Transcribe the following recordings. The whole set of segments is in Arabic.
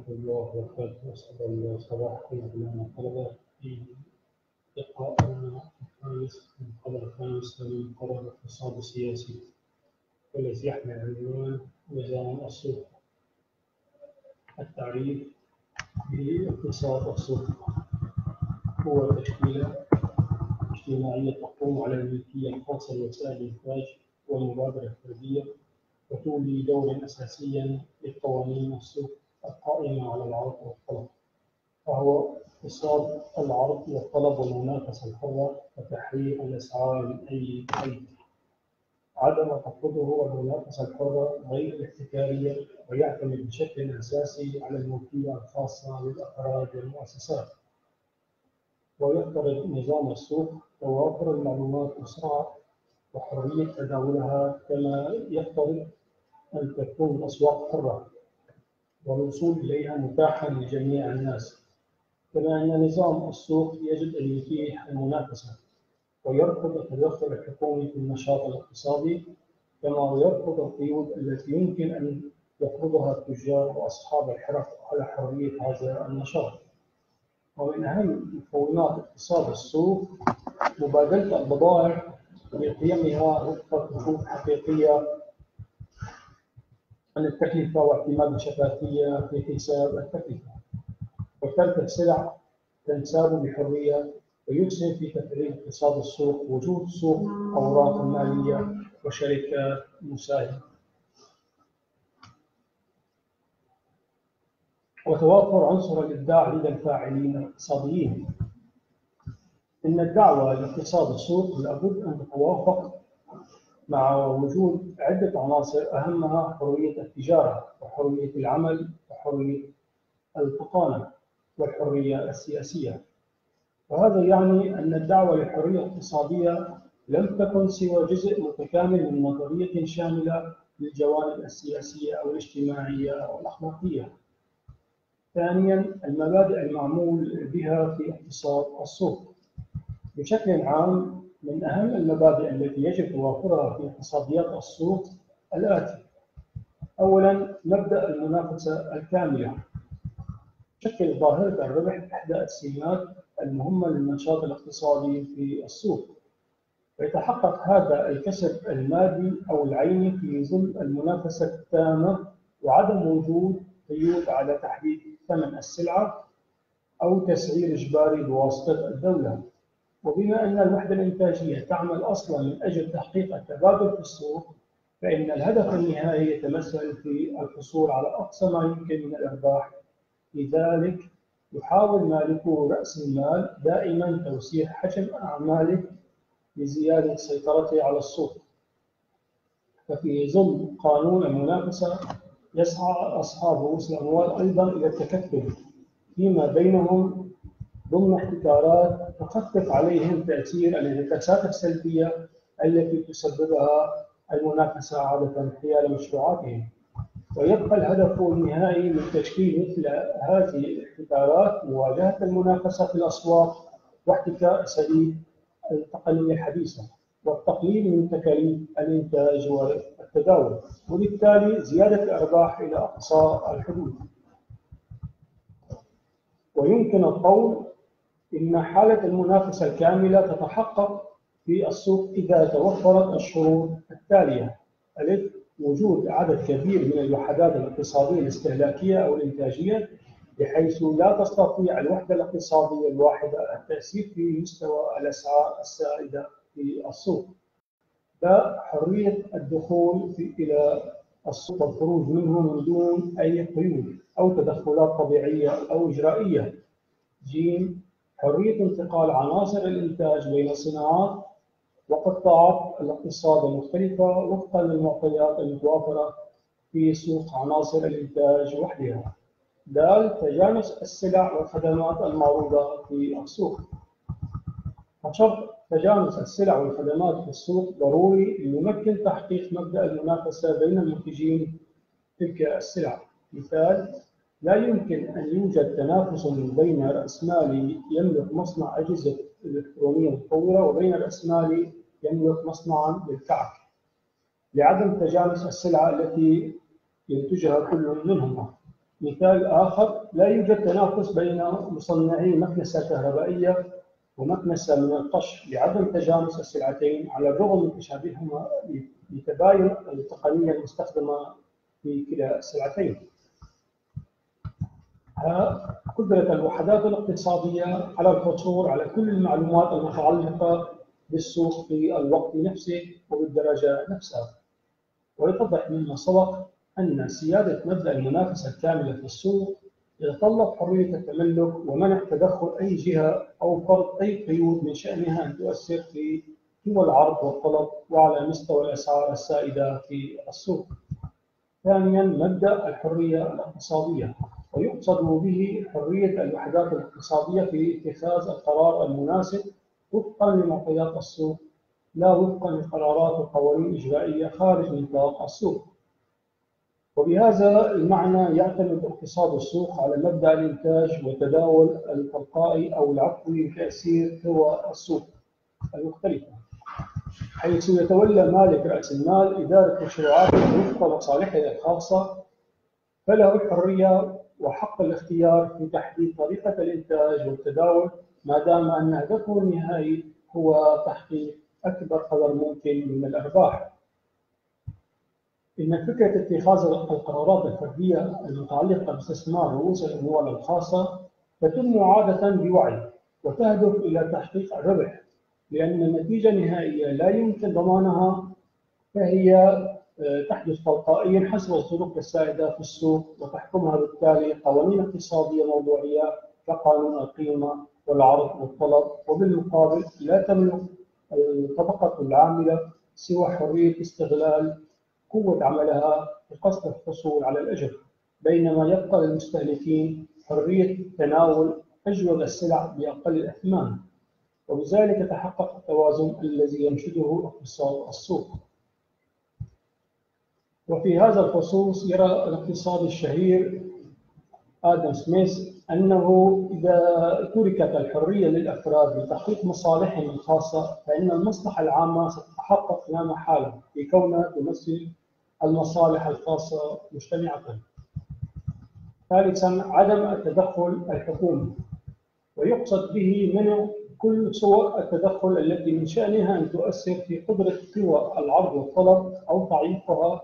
الله وبركاته. أسعد الله صباحكم أبناء الطلبة في لقائنا الخامس من المحاضرة الخامسة من محاضرة الاقتصاد السياسي، والذي يحمل عنوان نظام السوق. التعريف باقتصاد السوق هو تشكيلة اجتماعية تقوم على الملكية الخاصة لوسائل الإنتاج والمبادرة الفردية، وتولي دورا أساسيا لقوانين السوق القائمة على العرض والطلب، فهو اقتصاد العرض والطلب والمنافسة الحرة وتحرير الأسعار من أي قيد. عدم تفرضه المنافسة الحرة غير الاحتكارية، ويعتمد بشكل أساسي على الملكية الخاصة للأفراد والمؤسسات. ويفترض نظام السوق توافر المعلومات بسرعة وحرية تداولها، كما يفترض أن تكون الأسواق حرة والوصول إليها متاحا لجميع الناس. كما أن نظام السوق يجب أن يتيح المنافسة ويرفض التدخل الحكومي في النشاط الاقتصادي، كما يرفض القيود التي يمكن أن يفرضها التجار وأصحاب الحرف على حرية هذا النشاط. ومن أهم مكونات اقتصاد السوق مبادلة البضائع بقيمها وفق خطوط حقيقية عن التكلفة واعتماد الشفافية في حساب التكلفة، وترك السلع تنساب بحرية، ويسهم في تفعيل اقتصاد السوق وجود سوق أوراق مالية وشركات مساهمة، وتوافر عنصر الإبداع لدى الفاعلين الاقتصاديين. إن الدعوة لاقتصاد السوق لابد أن تتوافق مع وجود عدة عناصر أهمها حرية التجارة وحرية العمل وحرية الفطانة والحرية السياسية. وهذا يعني أن الدعوة للحرية الاقتصادية لم تكن سوى جزء متكامل من نظرية شاملة للجوانب السياسية أو الاجتماعية أو الأخلاقية. ثانياً، المبادئ المعمول بها في اقتصاد السوق. بشكل عام، من أهم المبادئ التي يجب توافرها في اقتصاديات السوق الآتي: أولاً، مبدأ المنافسة الكاملة. تشكل ظاهرة الربح إحدى السمات المهمة للنشاط الاقتصادي في السوق، ويتحقق هذا الكسب المادي أو العيني في ظل المنافسة التامة وعدم وجود قيود على تحديد ثمن السلعة أو تسعير إجباري بواسطة الدولة. وبما أن الوحدة الإنتاجية تعمل أصلاً من أجل تحقيق التبادل في السوق، فإن الهدف النهائي يتمثل في الحصول على أقصى ما يمكن من الإرباح. لذلك يحاول مالكو رأس المال دائماً توسيع حجم أعماله لزيادة سيطرته على السوق. ففي ظل قانون المنافسة يسعى أصحاب رؤوس الأموال أيضاً إلى التكتل فيما بينهم ضمن احتكارات تخفف عليهم تأثير الانعكاسات السلبية التي تسببها المنافسة عادة حيال مشروعاتهم. ويبقى الهدف النهائي من تشكيل مثل هذه الاحتكارات مواجهة المنافسة في الأسواق واحتكاء أساليب التقنية الحديثة والتقليل من تكاليف الإنتاج والتداول، وبالتالي زيادة الأرباح إلى أقصى الحدود. ويمكن القول إن حالة المنافسة الكاملة تتحقق في السوق إذا توفرت الشروط التالية: ألف، وجود عدد كبير من الوحدات الاقتصادية الاستهلاكية أو الإنتاجية، بحيث لا تستطيع الوحدة الاقتصادية الواحدة التأثير في مستوى الأسعار السائدة في السوق. باء، حرية الدخول إلى السوق والخروج منه من دون أي قيود أو تدخلات طبيعية أو إجرائية. جيم، حرية انتقال عناصر الإنتاج بين الصناعات وقطاعات الاقتصاد المختلفة وفقاً للمعطيات المتوافرة في سوق عناصر الإنتاج وحدها. د، تجانس السلع والخدمات المعروضة في السوق. فشرط تجانس السلع والخدمات في السوق ضروري ليمكن تحقيق مبدأ المنافسة بين المنتجين تلك السلع. مثال: لا يمكن أن يوجد تنافس بين رأس مالي يملك مصنع أجهزة إلكترونية متطورة وبين رأس مالي يملك مصنعاً للكعك، لعدم تجانس السلع التي ينتجها كل منهما. مثال آخر: لا يوجد تنافس بين مصنعي مكنسة كهربائية ومكنسة من القش لعدم تجانس السلعتين على الرغم من تشابههما لتباين التقنية المستخدمة في كلا السلعتين. قدرة الوحدات الاقتصادية على الحصول على كل المعلومات المتعلقة بالسوق في الوقت نفسه وبالدرجة نفسها. ويتضح مما سبق أن سيادة مبدأ المنافسة الكاملة في السوق يتطلب حرية التملك ومنع تدخل أي جهة أو فرض أي قيود من شأنها أن تؤثر في قوى العرض والطلب وعلى مستوى الأسعار السائدة في السوق. ثانياً، مبدأ الحرية الاقتصادية، ويقصد به حرية الوحدات الاقتصادية في اتخاذ القرار المناسب وفقاً لمعطيات السوق، لا وفقاً لقرارات وقوانين إجرائية خارج نطاق السوق. وبهذا المعنى يعتمد اقتصاد السوق على مبدأ الإنتاج والتداول التلقائي أو العفوي لتأثير قوى السوق المختلفة، حيث يتولى مالك رأس المال إدارة مشروعاته وفق مصالحه الخاصة، فله الحرية وحق الاختيار في تحديد طريقة الإنتاج والتداول ما دام أن هدفه النهائي هو تحقيق أكبر قدر ممكن من الأرباح. إن فكرة اتخاذ القرارات الفردية المتعلقة باستثمار رؤوس الأموال الخاصة تتم عادة بوعي وتهدف إلى تحقيق الربح، لأن النتيجة النهائية لا يمكن ضمانها، فهي تحدث تلقائيا حسب الظروف السائدة في السوق، وتحكمها بالتالي قوانين اقتصادية موضوعية كقانون القيمة والعرض والطلب. وبالمقابل لا تملك الطبقة العاملة سوى حرية استغلال قوة عملها بقصد الحصول على الأجر، بينما يبقى للمستهلكين حرية تناول أجود السلع بأقل الأثمان، وبذلك يتحقق التوازن الذي ينشده اقتصاد السوق. وفي هذا الخصوص يرى الاقتصادي الشهير آدم سميث أنه إذا تركت الحرية للأفراد لتحقيق مصالحهم الخاصة فإن المصلحة العامة ستتحقق لا محالة لكونها تمثل المصالح الخاصة مجتمعة. ثالثاً، عدم التدخل الحكومي، ويقصد به منع كل صور التدخل التي من شأنها أن تؤثر في قدرة قوى العرض والطلب أو تعيقها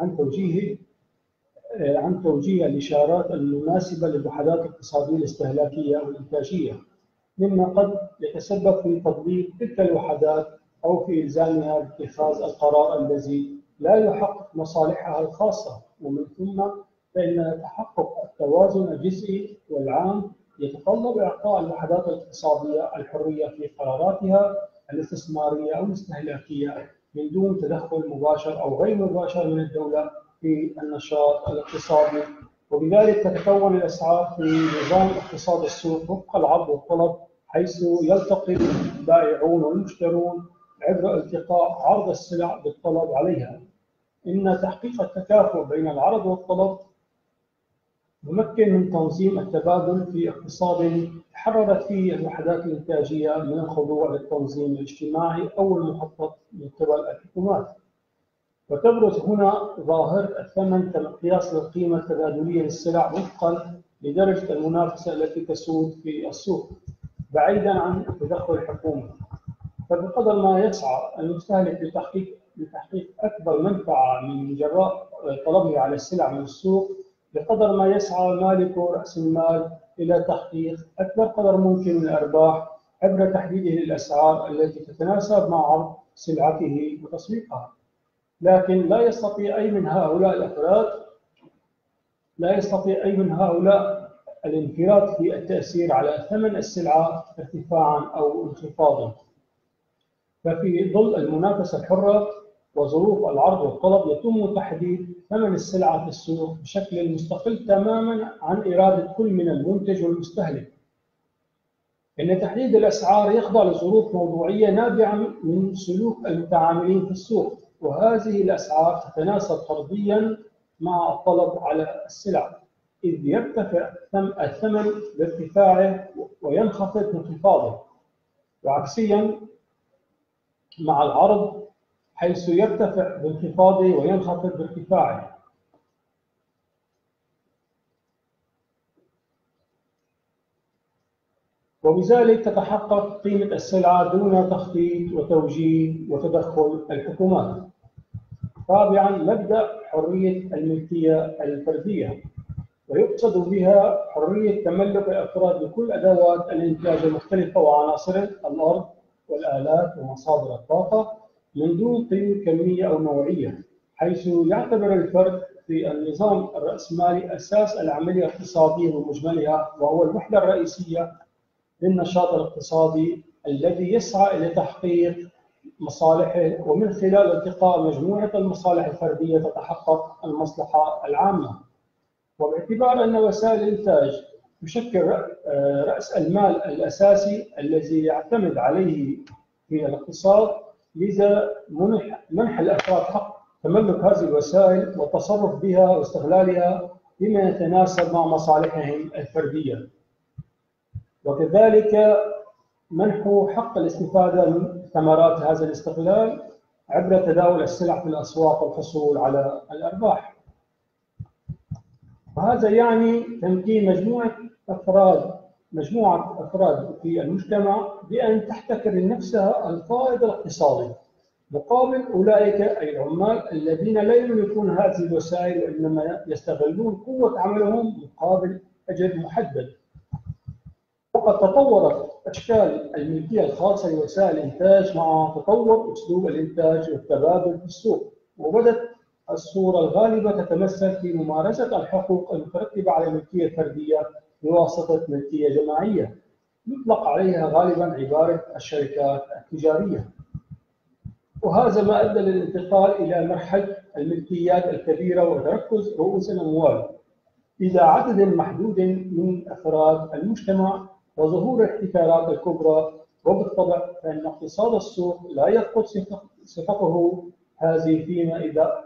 عن توجيه الإشارات المناسبة للوحدات الاقتصادية الاستهلاكية والإنتاجية، مما قد يتسبب في تضليل تلك الوحدات أو في إلزامها باتخاذ القرار الذي لا يحقق مصالحها الخاصة. ومن ثم فإن تحقق التوازن الجزئي والعام يتطلب إعطاء الوحدات الاقتصادية الحرية في قراراتها الاستثمارية أو الاستهلاكية من دون تدخل مباشر أو غير مباشر من الدولة في النشاط الاقتصادي. وبذلك تتكون الأسعار في نظام اقتصاد السوق وفق العرض والطلب، حيث يلتقي البائعون والمشترون عبر التقاء عرض السلع بالطلب عليها. إن تحقيق التكافؤ بين العرض والطلب ممكن من تنظيم التبادل في اقتصاد تحررت فيه الوحدات الإنتاجية من الخضوع للتنظيم الاجتماعي أو المخطط من قبل الحكومات. وتبرز هنا ظاهرة الثمن كمقياس للقيمة التبادلية للسلع وفقا لدرجة المنافسة التي تسود في السوق بعيدا عن التدخل الحكومي. فبقدر ما يسعى المستهلك لتحقيق أكبر منفعة من جراء طلبه على السلع من السوق، بقدر ما يسعى مالك رأس المال إلى تحقيق أكبر قدر ممكن من الأرباح عبر تحديده للأسعار التي تتناسب مع عرض سلعته وتسويقها. لكن لا يستطيع أي من هؤلاء الانفراد في التأثير على ثمن السلعة ارتفاعا أو انخفاضا. ففي ظل المنافسة الحرة وظروف العرض والطلب يتم تحديد ثمن السلعة في السوق بشكل مستقل تماما عن إرادة كل من المنتج والمستهلك. إن تحديد الأسعار يخضع لظروف موضوعية نابعة من سلوك المتعاملين في السوق، وهذه الأسعار تتناسب طرديا مع الطلب على السلع، إذ يرتفع الثمن بارتفاعه وينخفض بانخفاضه، وعكسيا مع العرض حيث يرتفع بانخفاضه وينخفض بارتفاعه. وبذلك تتحقق قيمة السلعة دون تخطيط وتوجيه وتدخل الحكومات. رابعاً، مبدأ حرية الملكية الفردية، ويقصد بها حرية تملك الأفراد لكل أدوات الإنتاج المختلفة وعناصره، الأرض والآلات ومصادر الطاقة، من دون قيود كمية أو نوعية، حيث يعتبر الفرد في النظام الرأسمالي أساس العملية الاقتصادية بمجملها، وهو الوحدة الرئيسية للنشاط الاقتصادي الذي يسعى إلى تحقيق مصالحه، ومن خلال التقاء مجموعة المصالح الفردية تتحقق المصلحة العامة. وباعتبار أن وسائل الإنتاج تشكل رأس المال الأساسي الذي يعتمد عليه في الاقتصاد، لذا منح الأفراد حق تملك هذه الوسائل والتصرف بها واستغلالها بما يتناسب مع مصالحهم الفردية، وكذلك منح حق الاستفادة من ثمرات هذا الاستغلال عبر تداول السلع في الأسواق والحصول على الأرباح. وهذا يعني تمكين مجموعة أفراد في المجتمع بأن تحتكر لنفسها الفائض الاقتصادي مقابل أولئك أي العمال الذين لا يملكون هذه الوسائل، وإنما يستغلون قوة عملهم مقابل أجر محدد. وقد تطورت أشكال الملكية الخاصة لوسائل الإنتاج مع تطور أسلوب الإنتاج والتبادل في السوق، وبدت الصورة الغالبة تتمثل في ممارسة الحقوق المترتبة على الملكية الفردية بواسطة ملكية جماعية، يطلق عليها غالباً عبارة الشركات التجارية. وهذا ما أدى للانتقال إلى مرحلة الملكيات الكبيرة وتركز رؤوس الأموال إلى عدد محدود من أفراد المجتمع وظهور الاحتكارات الكبرى. وبالطبع فإن اقتصاد السوق لا يفقد صفته هذه فيما إذا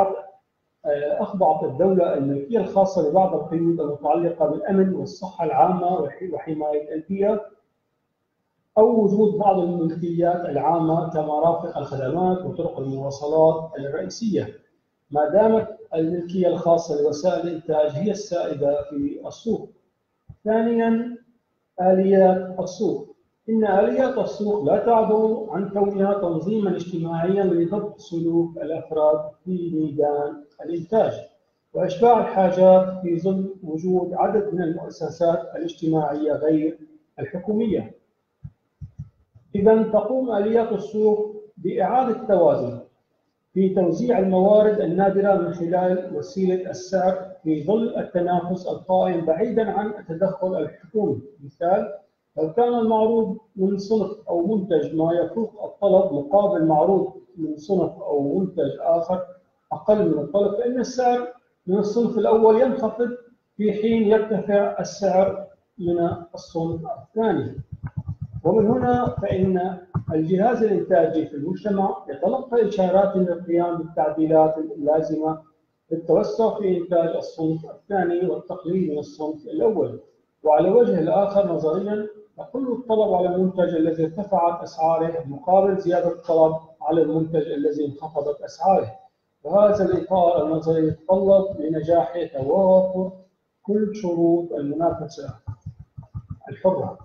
أخضعت الدولة الملكية الخاصة لبعض القيود المتعلقة بالأمن والصحة العامة وحماية البيئة، أو وجود بعض الملكيات العامة كمرافق الخدمات وطرق المواصلات الرئيسية، ما دامت الملكية الخاصة لوسائل الإنتاج هي السائدة في السوق. ثانياً، آليات السوق. إن آليات السوق لا تعدو عن كونها تنظيماً اجتماعياً لضبط سلوك الأفراد في ميدان الإنتاج وإشباع الحاجات في ظل وجود عدد من المؤسسات الاجتماعية غير الحكومية. إذن تقوم آليات السوق بإعادة توازن في توزيع الموارد النادرة من خلال وسيلة السعر في ظل التنافس القائم بعيداً عن التدخل الحكومي. مثال: لو كان المعروض من صنف أو منتج ما يفوق الطلب مقابل معروض من صنف أو منتج آخر أقل من الطلب، فإن السعر من الصنف الأول ينخفض في حين يرتفع السعر من الصنف الثاني. ومن هنا فإن الجهاز الإنتاجي في المجتمع يتلقى إشارات للقيام بالتعديلات اللازمة للتوسع في إنتاج الصنف الثاني والتقليل من الصنف الأول. وعلى وجه الآخر نظرياً يقل الطلب على المنتج الذي ارتفعت أسعاره مقابل زيادة الطلب على المنتج الذي انخفضت أسعاره. وهذا الإطار النظري يتطلب لنجاحه توافر كل شروط المنافسة الحرة.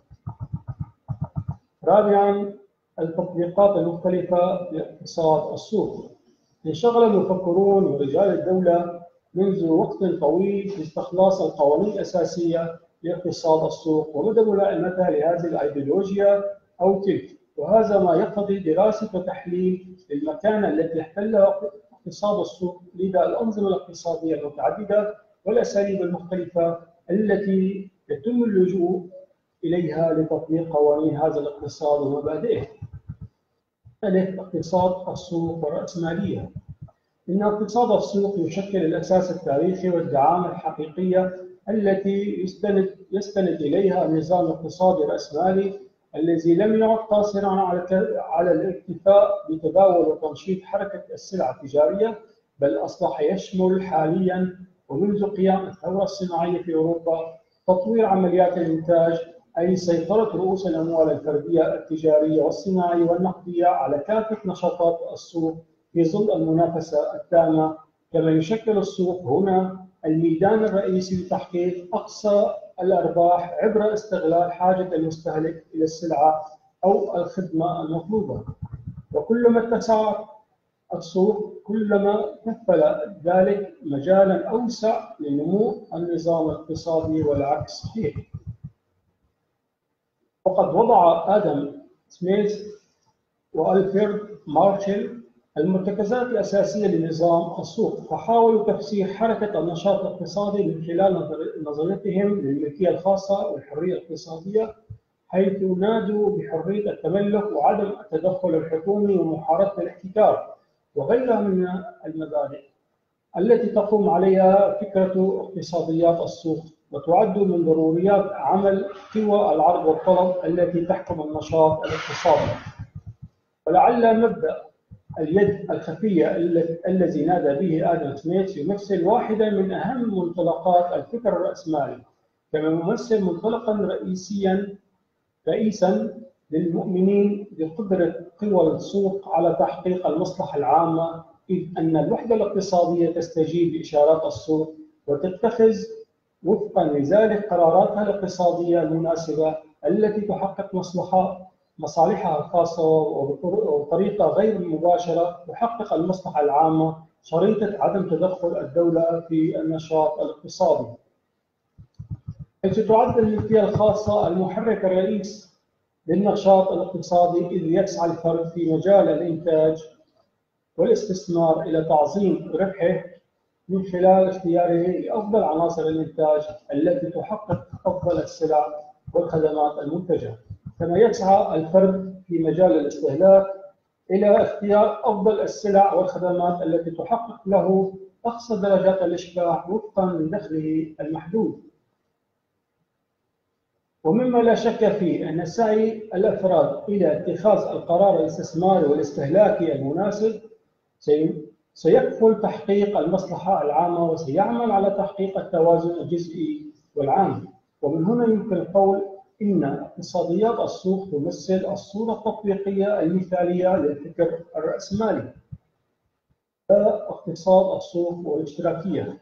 رابعاً، التطبيقات المختلفة لاقتصاد السوق. انشغل المفكرون ورجال الدولة منذ وقت طويل باستخلاص القوانين الأساسية لاقتصاد السوق ومدى ملائمتها لهذه الأيديولوجيا أو تلك، وهذا ما يقتضي دراسة وتحليل المكانة التي يحتلها اقتصاد السوق لدى الأنظمة الاقتصادية المتعددة والأساليب المختلفة التي يتم اللجوء إليها لتطبيق قوانين هذا الاقتصاد ومبادئه. ثالث، اقتصاد السوق والرأسمالية. إن اقتصاد السوق يشكل الأساس التاريخي والدعامة الحقيقية التي يستند إليها النظام الاقتصادي الرأسمالي الذي لم يعد قاصراً على الاكتفاء بتداول وتنشيط حركة السلع التجارية، بل أصبح يشمل حالياً ومنذ قيام الثورة الصناعية في أوروبا تطوير عمليات الإنتاج، أي سيطرة رؤوس الأموال الفردية التجارية والصناعية والنقدية على كافة نشاطات السوق في ظل المنافسة التامة. كما يشكل السوق هنا الميدان الرئيسي لتحقيق أقصى الأرباح عبر استغلال حاجة المستهلك إلى السلعة أو الخدمة المطلوبة. وكلما اتسع السوق كلما كفل ذلك مجالا أوسع لنمو النظام الاقتصادي والعكس صحيح. وقد وضع آدم سميث وألفريد مارشال المرتكزات الأساسية لنظام السوق، فحاولوا تفسير حركة النشاط الاقتصادي من خلال نظريتهم للملكية الخاصة والحرية الاقتصادية، حيث نادوا بحرية التملك وعدم التدخل الحكومي ومحاربة الاحتكار وغيرها من المبادئ التي تقوم عليها فكرة اقتصاديات السوق، وتعد من ضروريات عمل قوى العرض والطلب التي تحكم النشاط الاقتصادي. ولعل مبدأ اليد الخفية الذي نادى به آدم سميث يمثل واحدة من أهم منطلقات الفكر الرأسمالي، كما يمثل منطلقا رئيسا للمؤمنين بقدرة قوى السوق على تحقيق المصلحة العامة، إذ أن الوحدة الاقتصادية تستجيب لإشارات السوق وتتخذ وفقا لذلك قراراتها الاقتصادية المناسبة التي تحقق مصالحها الخاصة وبطريقة غير مباشرة تحقق المصلحة العامة شريطة عدم تدخل الدولة في النشاط الاقتصادي. حيث تعد الملكية الخاصة المحرك الرئيس للنشاط الاقتصادي، إذ يسعى الفرد في مجال الإنتاج والاستثمار إلى تعظيم ربحه من خلال اختياره لأفضل عناصر الإنتاج التي تحقق أفضل السلع والخدمات المنتجة، كما يسعى الفرد في مجال الاستهلاك إلى اختيار أفضل السلع والخدمات التي تحقق له أقصى درجات الإشباع وفقا لدخله المحدود. ومما لا شك فيه أن سعي الأفراد إلى اتخاذ القرار الاستثماري والاستهلاكي المناسب سيكفل تحقيق المصلحة العامة وسيعمل على تحقيق التوازن الجزئي والعام. ومن هنا يمكن القول إن اقتصاديات السوق تمثل الصورة التطبيقية المثالية للفكر الرأسمالي. اقتصاد السوق والاشتراكية.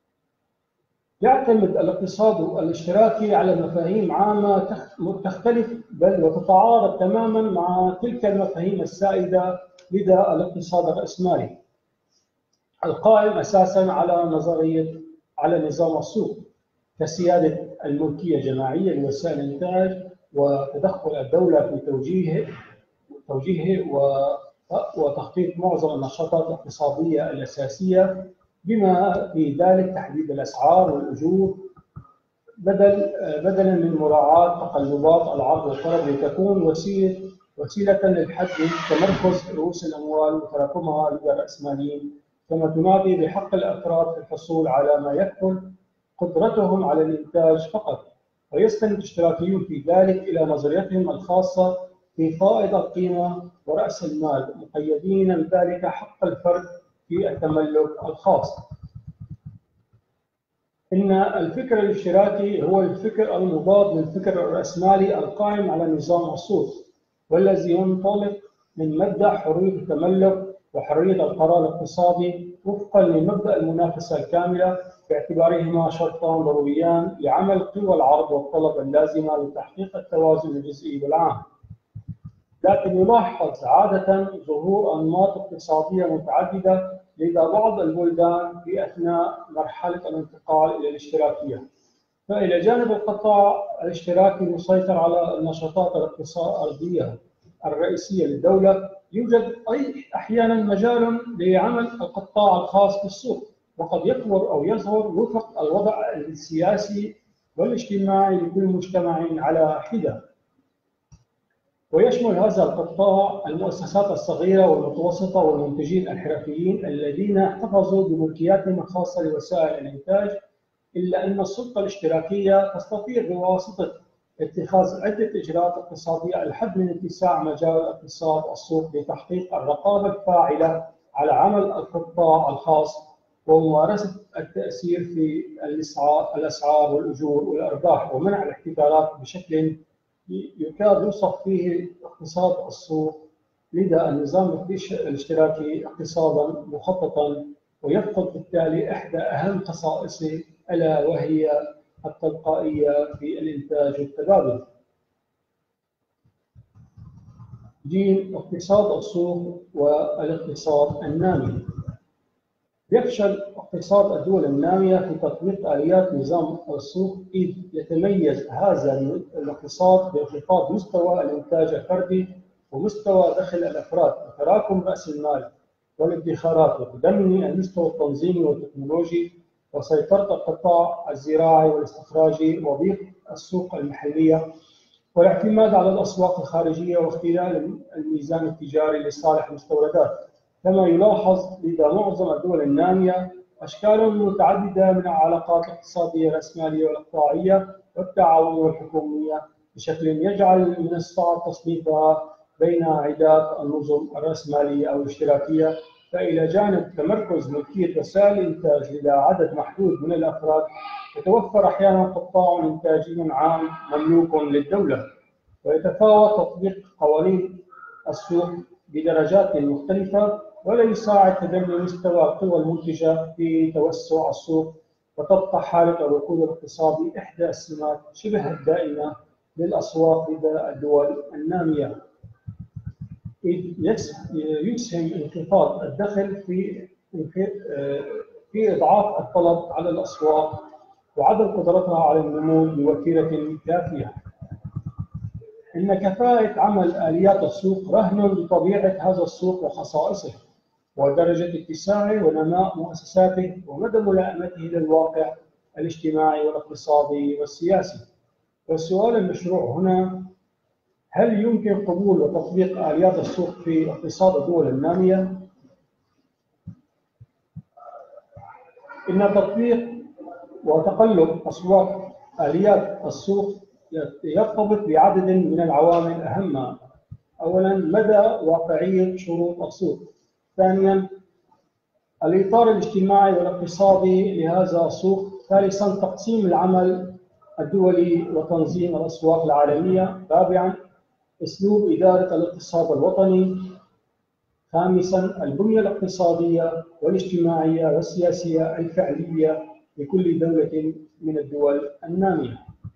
يعتمد الاقتصاد الاشتراكي على مفاهيم عامة تختلف بل وتتعارض تماما مع تلك المفاهيم السائدة لدى الاقتصاد الرأسمالي القائم أساساً على نظام السوق كسيادة الملكية الجماعية لوسائل الإنتاج وتدخل الدولة في توجيهه وتخطيط معظم النشاطات الاقتصادية الأساسية، بما في ذلك تحديد الأسعار والأجور بدلاً من مراعاة تقلبات العرض والطلب لتكون وسيلة للحد من تمركز رؤوس الأموال وتراكمها لدى الرأسماليين، كما تنادي بحق الأفراد في الحصول على ما يكفل قدرتهم على الإنتاج فقط. ويستند الاشتراكيون في ذلك إلى نظريتهم الخاصة في فائض القيمة ورأس المال، مقيدين بذلك حق الفرد في التملك الخاص. إن الفكر الاشتراكي هو الفكر المضاد للفكر الرأسمالي القائم على نظام السوق، والذي ينطلق من مبدأ حرية التملك وحرية القرار الاقتصادي وفقا لمبدأ المنافسة الكاملة، باعتبارهما شرطان ضروريان لعمل قوى العرض والطلب اللازمة لتحقيق التوازن الجزئي والعام. لكن يلاحظ عادة ظهور أنماط اقتصادية متعددة لدى بعض البلدان في أثناء مرحلة الانتقال إلى الاشتراكية. فإلى جانب القطاع الاشتراكي المسيطر على النشاطات الاقتصادية الرئيسية للدولة، يوجد أحيانا مجال لعمل القطاع الخاص بالسوق، وقد يكبر أو يصغر وفق الوضع السياسي والاجتماعي لكل مجتمع على حدة. ويشمل هذا القطاع المؤسسات الصغيرة والمتوسطة والمنتجين الحرفيين الذين احتفظوا بملكياتهم الخاصة لوسائل الإنتاج، إلا أن السلطة الاشتراكية تستطيع بواسطة اتخاذ عدة إجراءات اقتصادية الحد من اتساع مجال اقتصاد السوق لتحقيق الرقابة الفاعلة على عمل القطاع الخاص وممارسة التأثير في الأسعار والأجور والأرباح ومنع الاحتكارات بشكل يكاد يوصف فيه اقتصاد السوق لدى النظام الاشتراكي اقتصادا مخططا، ويفقد بالتالي إحدى أهم خصائصه ألا وهي التلقائية في الإنتاج والتبادل. ج. اقتصاد السوق والاقتصاد النامي. يفشل اقتصاد الدول النامية في تطبيق آليات نظام السوق، إذ يتميز هذا الاقتصاد بانخفاض مستوى الإنتاج الفردي ومستوى دخل الأفراد وتراكم رأس المال والادخارات وتدني المستوى التنظيمي والتكنولوجي وسيطرة القطاع الزراعي والاستخراجي وضيق السوق المحلية والاعتماد على الأسواق الخارجية واختلال الميزان التجاري لصالح المستوردات. كما يلاحظ لدى معظم الدول النامية أشكال متعددة من العلاقات الاقتصادية الرأسمالية والإقطاعية والتعاونية والحكومية بشكل يجعل من الصعب تصنيفها بين عدات النظم الرأسمالية أو الاشتراكية. فإلى جانب تمركز ملكية وسائل الإنتاج لدى عدد محدود من الأفراد، يتوفر أحياناً قطاع إنتاجي عام مملوك للدولة، ويتفاوت تطبيق قوانين السوق بدرجات مختلفة، ولا يساعد تدني مستوى القوى المنتجة في توسع السوق. وتبقى حالة الركود الاقتصادي إحدى السمات شبه الدائمة للأسواق لدى الدول النامية، إذ يسهم انخفاض الدخل في إضعاف الطلب على الأسواق وعدم قدرتها على النمو بوتيرة كافية. إن كفاءة عمل آليات السوق رهن بطبيعة هذا السوق وخصائصه ودرجة اتساعه ونماء مؤسساته ومدى ملائمته للواقع الاجتماعي والاقتصادي والسياسي. والسؤال المشروع هنا: هل يمكن قبول وتطبيق آليات السوق في اقتصاد الدول النامية؟ إن تطبيق وتقلب أسواق آليات السوق يرتبط بعدد من العوامل أهمها. أولاً، مدى واقعية شروط السوق. ثانياً، الإطار الاجتماعي والاقتصادي لهذا السوق. ثالثاً، تقسيم العمل الدولي وتنظيم الأسواق العالمية. رابعاً، أسلوب إدارة الاقتصاد الوطني. خامساً، البنية الاقتصادية والاجتماعية والسياسية الفعلية لكل دولة من الدول النامية.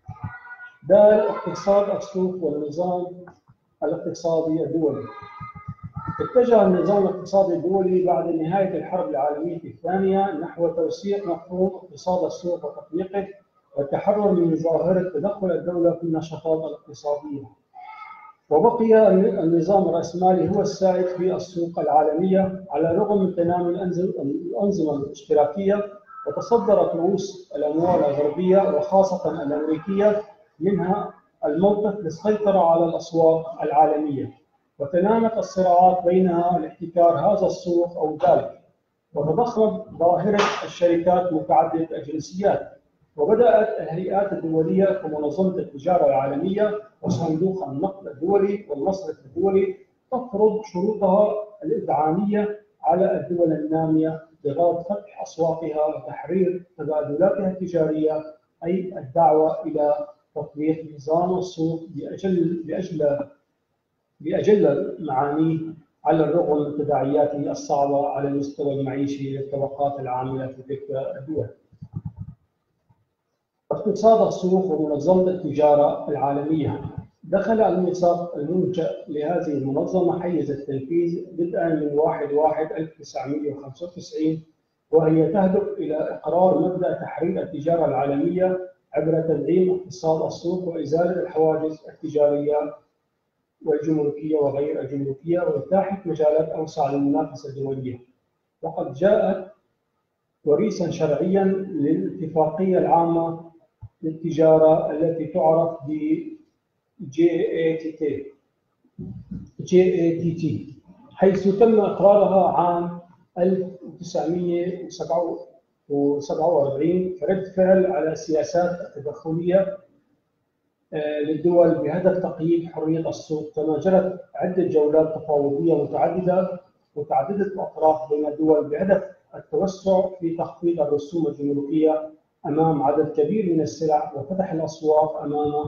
اقتصاد السوق والنظام الاقتصادي الدولي. اتجه النظام الاقتصادي الدولي بعد نهاية الحرب العالمية الثانية نحو توسيع مفهوم اقتصاد السوق وتطبيقه والتحرر من ظاهرة تدخل الدولة في النشاطات الاقتصادية. وبقي النظام الرأسمالي هو السائد في السوق العالمية على الرغم من تنامي الأنظمة الاشتراكية، وتصدرت رؤوس الأموال الغربية وخاصة الأمريكية منها الموقف للسيطرة على الأسواق العالمية، وتنامت الصراعات بينها لاحتكار هذا السوق أو ذلك، وتضخمت ظاهرة الشركات متعددة الجنسيات، وبدأت الهيئات الدولية كمنظمة التجارة العالمية وصندوق النقد الدولي والمصرف الدولي تفرض شروطها الإذعانية على الدول النامية بغرض فتح أسواقها وتحرير تبادلاتها التجارية، أي الدعوة إلى تطبيق نظام السوق بأجل معانيه على الرغم من تداعياته الصعبة على المستوى المعيشي للطبقات العاملة في تلك الدول. اقتصاد السوق ومنظمة التجارة العالمية. دخل الميثاق المنشأ لهذه المنظمة حيز التنفيذ بدءاً من 1/1/1995، وهي تهدف إلى إقرار مبدأ تحرير التجارة العالمية عبر تدعيم اقتصاد السوق وإزالة الحواجز التجارية والجمركية وغير الجمركية وإتاحة مجالات أوسع للمنافسة الدولية. وقد جاءت وريثاً شرعياً للاتفاقية العامة للتجارة التي تعرف ب GATT، حيث تم إقرارها عام 1947 كرد فعل على السياسات التدخلية للدول بهدف تقييد حرية السوق. كما جرت عدة جولات تفاوضية متعددة الأطراف بين الدول بهدف التوسع في تخفيض الرسوم الجمركية أمام عدد كبير من السلع وفتح الأسواق أمام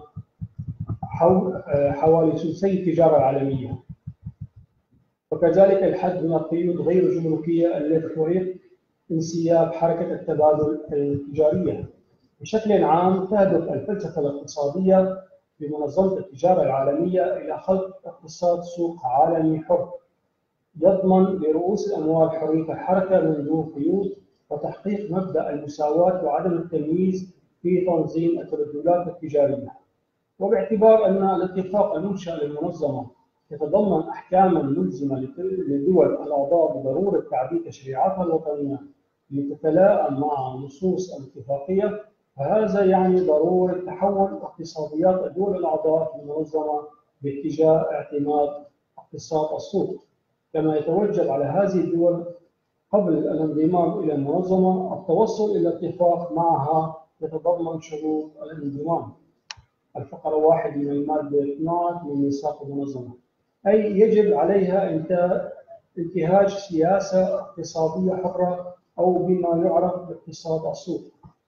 حوالي ثلثي التجارة العالمية، وكذلك الحد من القيود غير الجمركية التي تعيق انسياب حركة التبادل التجارية. بشكل عام تهدف الفلسفة الاقتصادية بمنظمة التجارة العالمية إلى خلق اقتصاد سوق عالمي حر يضمن لرؤوس الأموال حرية الحركة من دون قيود، وتحقيق مبدأ المساواة وعدم التمييز في تنظيم التبادلات التجارية. وباعتبار أن الاتفاق المنشأ للمنظمة يتضمن أحكاماً ملزمة للدول الأعضاء بضرورة تعديل تشريعاتها الوطنية لتتلائم مع نصوص الاتفاقية، فهذا يعني ضرورة تحول اقتصاديات الدول الأعضاء في المنظمة باتجاه اعتماد اقتصاد السوق. كما يتوجب على هذه الدول قبل الانضمام إلى المنظمة التوصل إلى اتفاق معها يتضمن شروط الانضمام. الفقرة 1 من المادة 12 من ميثاق المنظمة، أي يجب عليها انتهاج سياسة اقتصادية حرة أو بما يعرف باقتصاد السوق.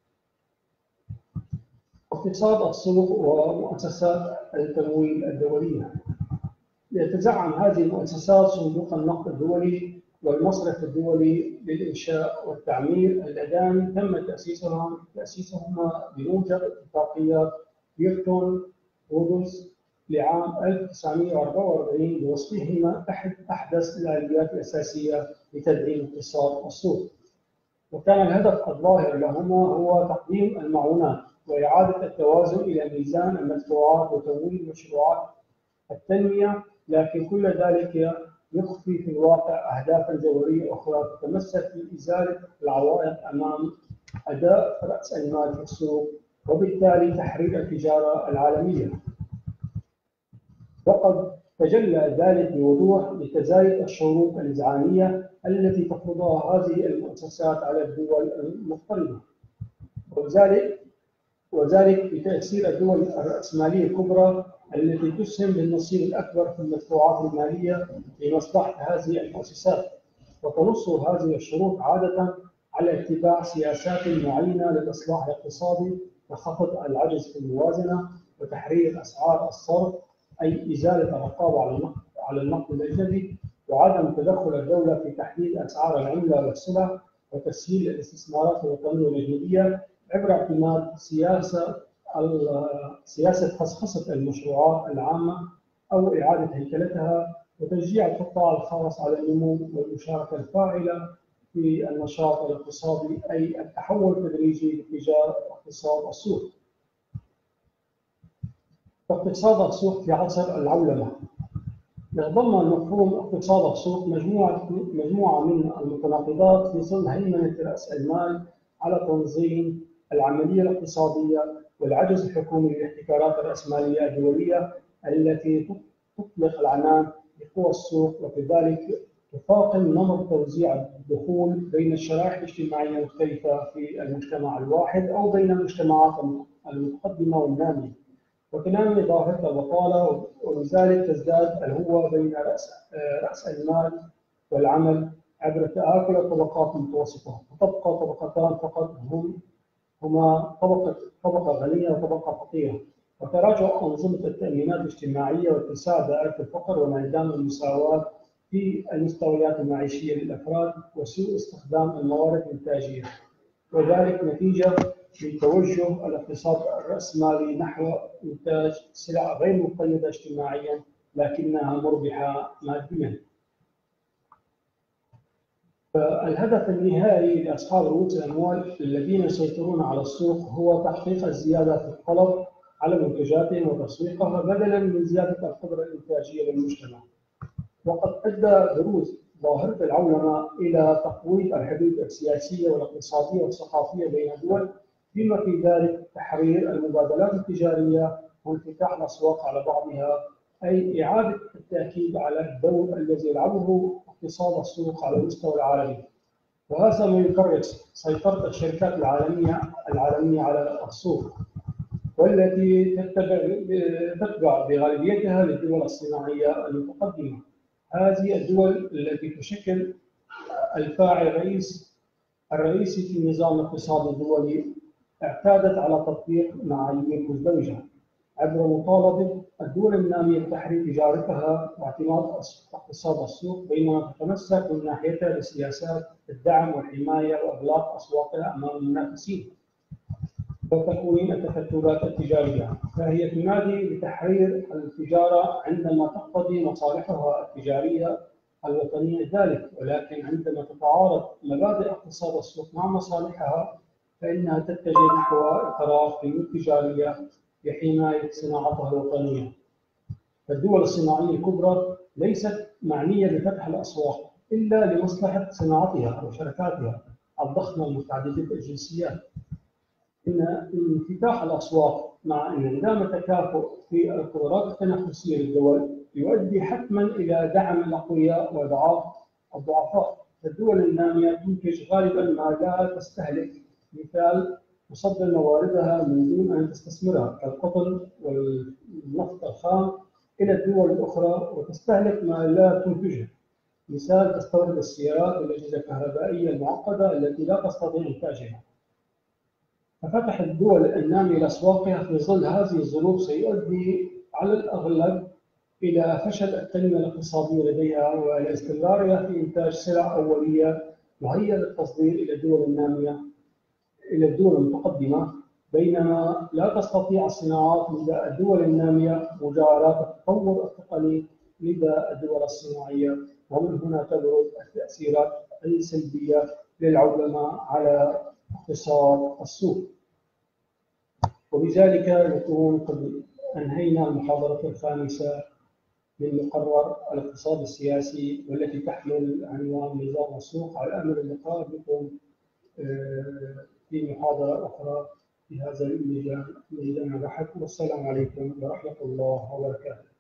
اقتصاد السوق ومؤسسات التمويل الدولية. يتزعم هذه المؤسسات صندوق النقد الدولي والمصرف الدولي للإنشاء والتعمير اللذان تم تأسيسهما بموجب اتفاقيات بيرتون وودز لعام 1944 بوصفهما أحدث الآليات الأساسية لتدعيم اقتصاد السوق. وكان الهدف الظاهر لهما هو تقديم المعونات وإعادة التوازن إلى ميزان المدفوعات وتمويل مشروعات التنمية، لكن كل ذلك يخفي في الواقع أهدافاً جوهرية أخرى تتمثل في إزالة العوائق أمام أداء رأس المال في السوق، وبالتالي تحرير التجارة العالمية. وقد تجلى ذلك بوضوح بتزايد الشروط الإذعانية التي تفرضها هذه المؤسسات على الدول المقترضة، وذلك بتأثير الدول الرأسمالية الكبرى التي تسهم بالنصيب الأكبر في المدفوعات المالية لمصلحة هذه المؤسسات. وتنص هذه الشروط عادة على اتباع سياسات معينة للإصلاح الاقتصادي كخفض العجز في الموازنة وتحرير أسعار الصرف، أي إزالة الرقابة على النقد الأجنبي، وعدم تدخل الدولة في تحديد أسعار العملة والسلع، وتسهيل الاستثمارات الوطنية والأجنبية عبر اعتماد سياسة خصخصة المشروعات العامة أو إعادة هيكلتها، وتشجيع القطاع الخاص على النمو والمشاركة الفاعلة في النشاط الاقتصادي، أي التحول التدريجي باتجاه اقتصاد السوق. اقتصاد السوق في عصر العولمة. يتضمن مفهوم اقتصاد السوق مجموعة من المتناقضات في ظل هيمنة رأس المال على تنظيم العملية الاقتصادية، والعجز الحكومي للاحتكارات الرأسمالية الدولية التي تطلق العنان بقوى السوق، وكذلك تفاقم نمط توزيع الدخول بين الشرائح الاجتماعية المختلفة في المجتمع الواحد أو بين المجتمعات المتقدمة والنامية، وتنمي ظاهرة البطالة، وبذلك تزداد الهوة بين رأس المال والعمل عبر تآكل الطبقات المتوسطة، وتبقى طبقتان فقط هما طبقة غنية وطبقة فقيرة، وتراجع أنظمة التأمينات الاجتماعية واتساع دائرة الفقر وانعدام المساواة في المستويات المعيشية للأفراد، وسوء استخدام الموارد الإنتاجية، وذلك نتيجة لتوجه الاقتصاد الرأسمالي نحو إنتاج سلع غير مقيدة اجتماعيا لكنها مربحة ماديا. فالهدف النهائي لأصحاب رؤوس الأموال الذين يسيطرون على السوق هو تحقيق الزيادة في الطلب على منتجاتهم وتسويقها بدلاً من زيادة القدرة الإنتاجية للمجتمع. وقد أدى بروز ظاهرة العولمة إلى تقويض الحدود السياسية والاقتصادية والثقافية بين الدول، بما في ذلك تحرير المبادلات التجارية وانفتاح الأسواق على بعضها، أي إعادة التأكيد على الدور الذي يلعبه اقتصاد السوق على المستوى العالمي. وهذا ما يكرس سيطرة الشركات العالمية على السوق، والتي تتبع بغالبيتها للدول الصناعية المتقدمة. هذه الدول التي تشكل الفاعل الرئيسي في النظام الاقتصادي الدولي اعتادت على تطبيق معايير مزدوجة عبر مطالبة الدول النامية بتحرير تجارتها واعتماد اقتصاد السوق، بينما تتمسك من ناحيتها بسياسات الدعم والحماية وإغلاق أسواقها أمام المنافسين. وتكوين التكتلات التجارية، فهي تنادي بتحرير التجارة عندما تقتضي مصالحها التجارية الوطنية ذلك، ولكن عندما تتعارض مبادئ اقتصاد السوق مع مصالحها فإنها تتجه نحو إقرار قيود تجارية لحماية صناعتها الوطنية. فالدول الصناعية الكبرى ليست معنية بفتح الأسواق إلا لمصلحة صناعتها أو شركاتها الضخمة المتعددة الجنسيات. إن انفتاح الأسواق مع انعدام التكافؤ في القدرات التنافسية للدول يؤدي حتما إلى دعم الأقوياء وإضعاف الضعفاء. فالدول النامية تنتج غالبا ما لا تستهلك، مثال تصدر مواردها من دون أن تستثمرها كالقطن والنفط الخام إلى الدول الأخرى وتستهلك ما لا تنتجه، مثال تستورد السيارات والأجهزة الكهربائية المعقدة التي لا تستطيع إنتاجها. ففتح الدول النامية لأسواقها في ظل هذه الظروف سيؤدي على الأغلب إلى فشل التنمية الاقتصادية لديها وإلى استمرارها في إنتاج سلع أولية مهيئة للتصدير إلى الدول النامية إلى الدول المتقدمة، بينما لا تستطيع الصناعات لدى الدول النامية مجاراة التطور التقني لدى الدول الصناعية، ومن هنا تبرز التأثيرات السلبية للعولمة على اقتصاد السوق. وبذلك نكون قد أنهينا المحاضرة الخامسة من مقرر الاقتصاد السياسي والتي تحمل عنوان نظام السوق. على أمل اللقاء بكم في محاضرة أخرى في هذا الميدان البحث، والسلام عليكم ورحمة الله وبركاته.